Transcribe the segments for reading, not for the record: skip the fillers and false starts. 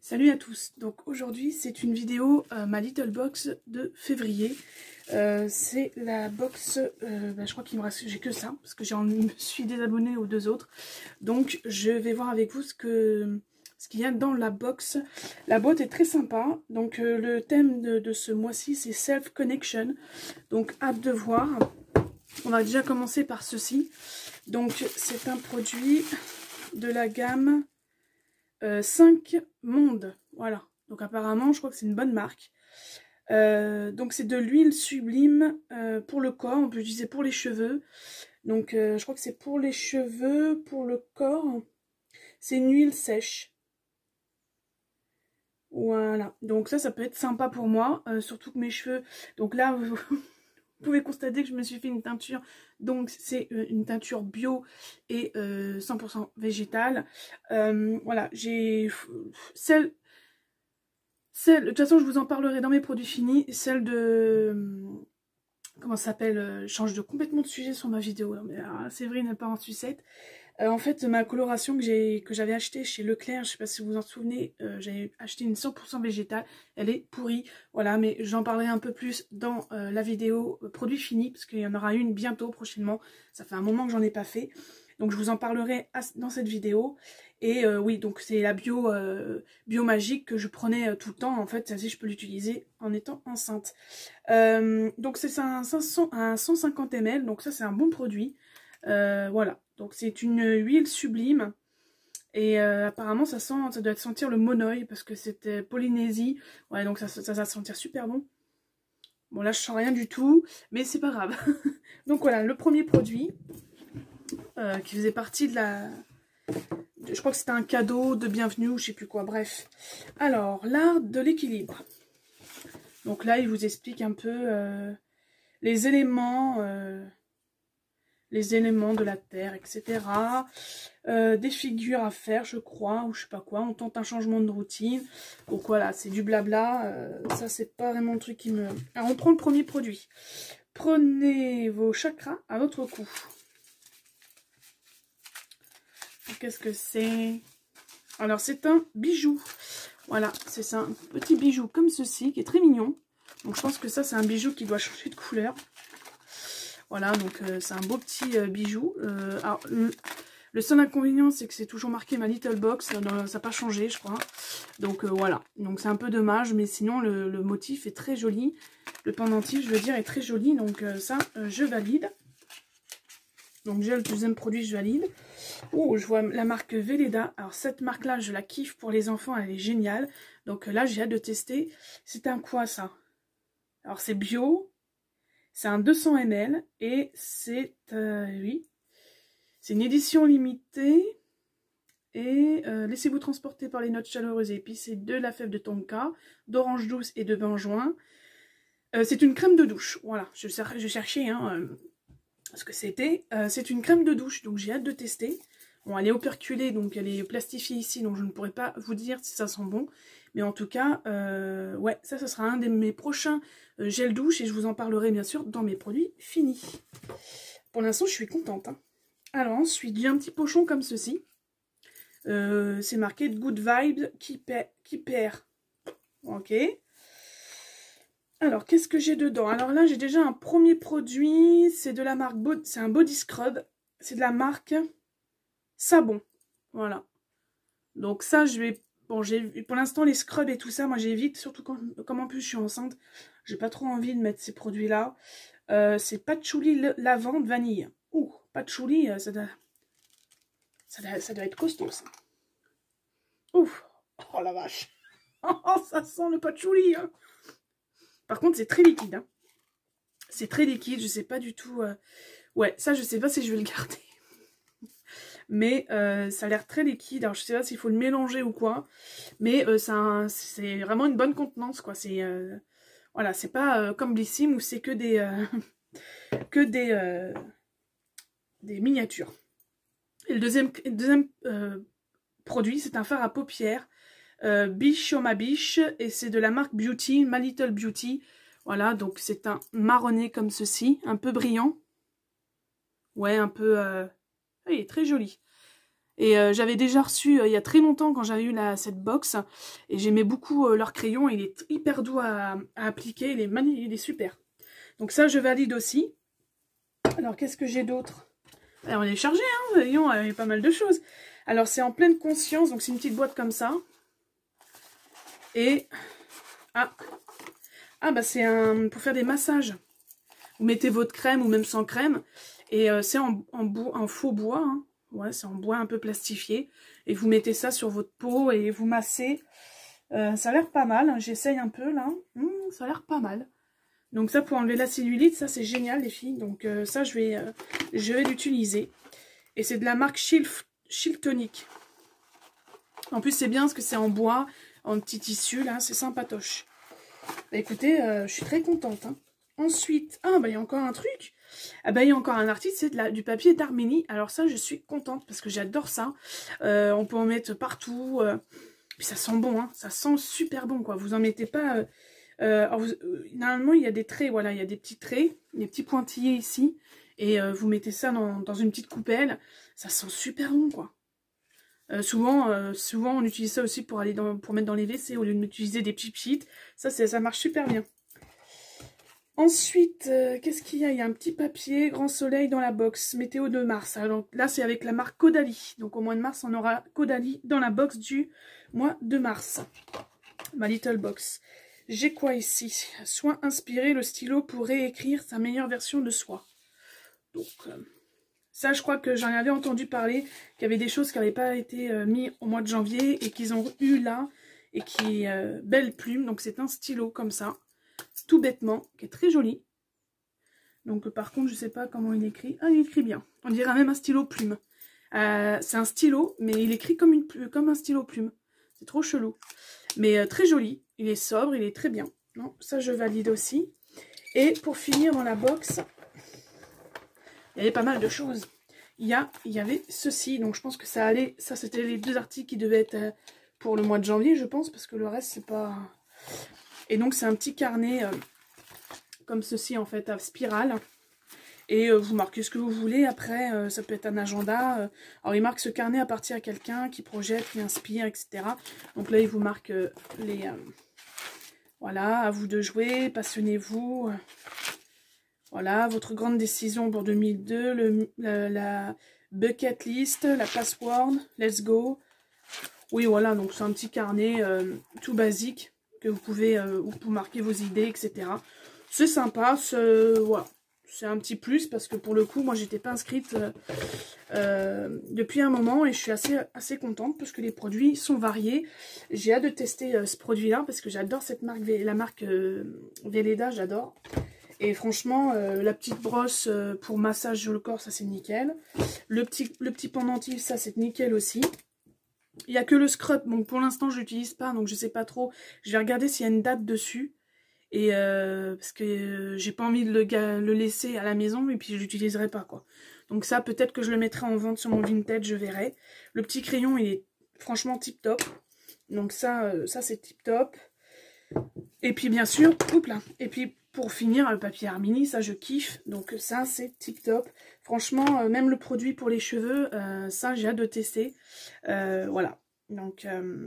Salut à tous, donc aujourd'hui c'est une vidéo ma Little Box de février. C'est la box, je crois qu'il me reste, j'ai que ça parce que je me suis désabonnée aux deux autres. Donc je vais voir avec vous ce qu'il y a dans la box. La boîte est très sympa, donc le thème de ce mois-ci c'est Self Connection. Donc hâte de voir. On va déjà commencer par ceci. Donc c'est un produit de la gamme 5 Monde, voilà. Donc apparemment, je crois que c'est une bonne marque. Donc c'est de l'huile sublime pour le corps, on peut l'utiliser pour les cheveux. Donc je crois que c'est pour les cheveux, pour le corps. C'est une huile sèche. Voilà, donc ça peut être sympa pour moi, surtout que mes cheveux... Donc là, vous pouvez constater que je me suis fait une teinture, donc c'est une teinture bio et 100% végétale. Voilà, j'ai celle... De toute façon, je vous en parlerai dans mes produits finis. Celle de... Comment ça s'appelle, je change complètement de sujet sur ma vidéo. Séverine n'est pas en sucette. En fait, ma coloration que j'avais achetée chez Leclerc, je ne sais pas si vous vous en souvenez, j'avais acheté une 100% végétale. Elle est pourrie. Voilà, mais j'en parlerai un peu plus dans la vidéo produits finis, parce qu'il y en aura une bientôt, prochainement. Ça fait un moment que j'en ai pas fait. Donc je vous en parlerai dans cette vidéo. Et oui, donc c'est la bio magique que je prenais tout le temps. En fait, celle-ci, je peux l'utiliser en étant enceinte. Donc c'est un 150 ml, donc ça c'est un bon produit. Voilà, donc c'est une huile sublime. Et apparemment ça doit sentir le monoï parce que c'était Polynésie. Ouais, donc ça va sentir super bon. Bon là je sens rien du tout, mais c'est pas grave. Donc voilà, le premier produit qui faisait partie de la... Je crois que c'était un cadeau de bienvenue ou je sais plus quoi, bref. Alors, l'art de l'équilibre. Donc là, il vous explique un peu les éléments de la Terre, etc. Des figures à faire, je crois, ou je sais pas quoi. On tente un changement de routine. Donc voilà, c'est du blabla. Ça, c'est pas vraiment le truc qui me... Alors, on prend le premier produit. Prenez vos chakras à votre cou. Qu'est-ce que c'est? Alors, c'est un bijou. Voilà, c'est un petit bijou comme ceci, qui est très mignon. Donc, je pense que ça, c'est un bijou qui doit changer de couleur. Voilà, donc c'est un beau petit bijou. Alors, le seul inconvénient, c'est que c'est toujours marqué ma Little Box. Ça n'a pas changé, je crois. Donc, voilà. Donc, c'est un peu dommage, mais sinon, le motif est très joli. Le pendentif, je veux dire, est très joli. Donc, ça, je valide. Donc déjà le deuxième produit je valide. Oh, je vois la marque Velleda. Alors cette marque là je la kiffe pour les enfants, elle est géniale. Donc là j'ai hâte de tester. C'est un quoi ça? Alors c'est bio. C'est un 200 ml. Et c'est... oui. C'est une édition limitée. Et laissez-vous transporter par les notes chaleureuses et épicées de la fève de tonka, d'orange douce et de benjoin. C'est une crème de douche. Voilà, je cherchais... Hein, ce que c'était. C'est une crème de douche, donc j'ai hâte de tester. Bon, elle est operculée, donc elle est plastifiée ici, donc je ne pourrais pas vous dire si ça sent bon. Mais en tout cas, ouais, ça sera un de mes prochains gels douche et je vous en parlerai bien sûr dans mes produits finis. Pour l'instant, je suis contente. Hein. Alors ensuite, j'ai un petit pochon comme ceci. C'est marqué Good Vibes qui perd. Ok. Alors, qu'est-ce que j'ai dedans? Alors là, j'ai déjà un premier produit. C'est de la marque... C'est un body scrub. C'est de la marque Savon. Voilà. Donc ça, je vais... Bon, pour l'instant, les scrubs et tout ça, moi, j'évite. Surtout comme en plus, je suis enceinte. J'ai pas trop envie de mettre ces produits-là. C'est patchouli lavande vanille. Ouh, patchouli, ça doit être costaud, ça. Ouf. Oh, la vache. Oh, ça sent le patchouli, hein. Par contre, c'est très liquide. Hein. C'est très liquide. Je sais pas du tout... Ouais, ça, je sais pas si je vais le garder. Mais ça a l'air très liquide. Alors, je sais pas s'il faut le mélanger ou quoi. Mais c'est vraiment une bonne contenance, quoi. C'est... voilà, c'est pas comme Blissim où c'est que des... des miniatures. Et le deuxième produit, c'est un fard à paupières. Biche sur ma biche, et c'est de la marque Beauty, My Little Beauty. Voilà, donc c'est un marronné comme ceci, un peu brillant. Ouais, un peu... il est très joli. Et j'avais déjà reçu il y a très longtemps quand j'avais eu cette box. Et j'aimais beaucoup leur crayon. Il est hyper doux à appliquer. Il est super. Donc ça, je valide aussi. Alors, qu'est-ce que j'ai d'autre? Alors, on est chargé, hein, voyons, il y a pas mal de choses. Alors, c'est en pleine conscience. Donc, c'est une petite boîte comme ça. Et... Ah, bah c'est pour faire des massages. Vous mettez votre crème ou même sans crème. Et c'est en faux bois. Hein. Ouais, c'est en bois un peu plastifié. Et vous mettez ça sur votre peau et vous massez. Ça a l'air pas mal. Hein. J'essaye un peu là. Ça a l'air pas mal. Donc ça, pour enlever la cellulite, ça c'est génial les filles. Donc ça, je vais l'utiliser. Et c'est de la marque Chiltonic. En plus, c'est bien parce que c'est en bois, en petit tissu là. C'est sympatoche. Bah, écoutez, je suis très contente. Hein. Ensuite, bah il y a encore un truc. Ah bah il y a encore un article, c'est du papier d'Arménie. Alors ça, je suis contente parce que j'adore ça. On peut en mettre partout. Puis ça sent bon, hein. Ça sent super bon, quoi. Vous en mettez pas... normalement, il y a des traits, voilà. Il y a des petits traits, des petits pointillés ici. Et vous mettez ça dans une petite coupelle. Ça sent super bon, quoi. Souvent, on utilise ça aussi pour mettre dans les WC au lieu d'utiliser des petits pchits. Ça marche super bien. Ensuite, qu'est-ce qu'il y a? Il y a un petit papier, Grand Soleil dans la box, météo de mars. Alors là, c'est avec la marque Caudalie. Donc au mois de mars, on aura Caudalie dans la box du mois de mars. Ma little box. J'ai quoi ici? Soin inspiré, le stylo pour réécrire sa meilleure version de soi. Donc... ça, je crois que j'en avais entendu parler, qu'il y avait des choses qui n'avaient pas été mises au mois de janvier et qu'ils ont eu là, et qui est belle plume. Donc c'est un stylo comme ça, tout bêtement, qui est très joli. Donc par contre, je ne sais pas comment il écrit. Ah, il écrit bien. On dirait même un stylo plume. C'est un stylo, mais il écrit comme un stylo plume. C'est trop chelou. Mais très joli. Il est sobre, il est très bien. Non, ça, je valide aussi. Et pour finir dans la box... il y avait pas mal de choses. Il y avait ceci, donc je pense que ça allait... ça, c'était les deux articles qui devaient être pour le mois de janvier, je pense, parce que le reste, c'est pas... Et donc, c'est un petit carnet comme ceci, en fait, à spirale. Et vous marquez ce que vous voulez. Après, ça peut être un agenda. Alors, il marque ce carnet appartient à quelqu'un qui projette, qui inspire, etc. Donc là, il vous marque les... voilà, à vous de jouer, passionnez-vous... Voilà, votre grande décision pour 2002, la bucket list, la password, let's go. Oui, voilà, donc c'est un petit carnet tout basique que vous pouvez où vous marquer vos idées, etc. C'est sympa, voilà. C'est un petit plus parce que pour le coup, moi, j'étais pas inscrite depuis un moment et je suis assez contente parce que les produits sont variés. J'ai hâte de tester ce produit-là parce que j'adore cette marque, la marque Velleda, j'adore. Et franchement, la petite brosse pour massage sur le corps, ça c'est nickel. Le petit pendentif, ça c'est nickel aussi. Il n'y a que le scrub, donc pour l'instant je l'utilise pas, donc je sais pas trop. Je vais regarder s'il y a une date dessus. Et parce que j'ai pas envie de le laisser à la maison et puis je l'utiliserai pas, quoi. Donc ça, peut-être que je le mettrai en vente sur mon Vinted, je verrai. Le petit crayon, il est franchement tip top. Donc ça c'est tip top. Et puis bien sûr, oups là. Et puis pour finir, le papier Arménie, ça je kiffe. Donc ça c'est tip top. Franchement, même le produit pour les cheveux, ça j'ai hâte de tester. Voilà. Donc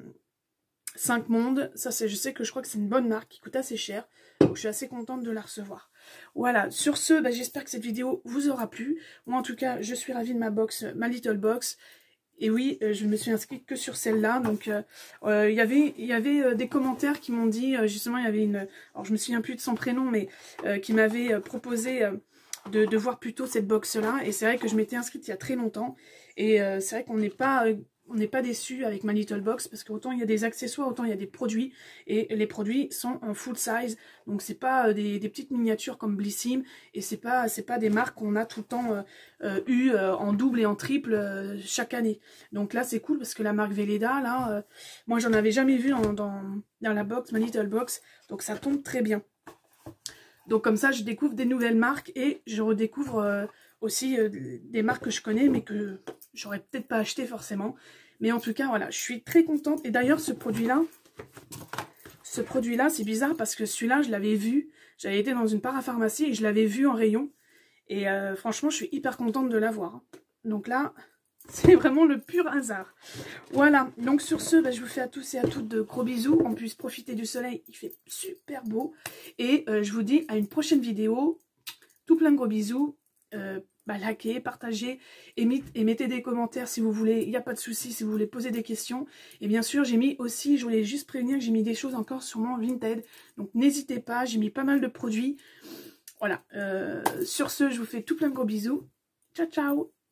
5 mondes, ça c'est, je sais que je crois que c'est une bonne marque qui coûte assez cher. Donc je suis assez contente de la recevoir. Voilà, sur ce, bah, j'espère que cette vidéo vous aura plu. Moi en tout cas, je suis ravie de ma box, ma little box. Et oui, je me suis inscrite que sur celle-là. Donc, il y avait des commentaires qui m'ont dit, justement, il y avait une... alors, je me souviens plus de son prénom, mais qui m'avait proposé de voir plutôt cette box-là. Et c'est vrai que je m'étais inscrite il y a très longtemps. Et c'est vrai qu'on n'est pas déçu avec ma little box parce qu'autant il y a des accessoires, autant il y a des produits et les produits sont en full size, donc c'est pas des petites miniatures comme Blissim et c'est pas des marques qu'on a tout le temps eu en double et en triple chaque année. Donc là c'est cool parce que la marque Velleda là, moi j'en avais jamais vu dans la box, ma little box, donc ça tombe très bien. Donc comme ça je découvre des nouvelles marques et je redécouvre aussi des marques que je connais mais que j'aurais peut-être pas acheté forcément. Mais en tout cas voilà, je suis très contente. Et d'ailleurs ce produit-là, c'est bizarre parce que celui-là je l'avais vu. J'avais été dans une parapharmacie et je l'avais vu en rayon. Et franchement je suis hyper contente de l'avoir. Donc là, C'est vraiment le pur hasard. Voilà, donc sur ce, bah, je vous fais à tous et à toutes de gros bisous. On puisse profiter du soleil, il fait super beau. Et je vous dis à une prochaine vidéo. Tout plein de gros bisous. Bah, likez, partagez et mettez des commentaires si vous voulez. Il n'y a pas de souci si vous voulez poser des questions. Et bien sûr, j'ai mis aussi, je voulais juste prévenir que j'ai mis des choses encore sur mon Vinted. Donc n'hésitez pas, j'ai mis pas mal de produits. Voilà, sur ce, je vous fais tout plein de gros bisous. Ciao, ciao!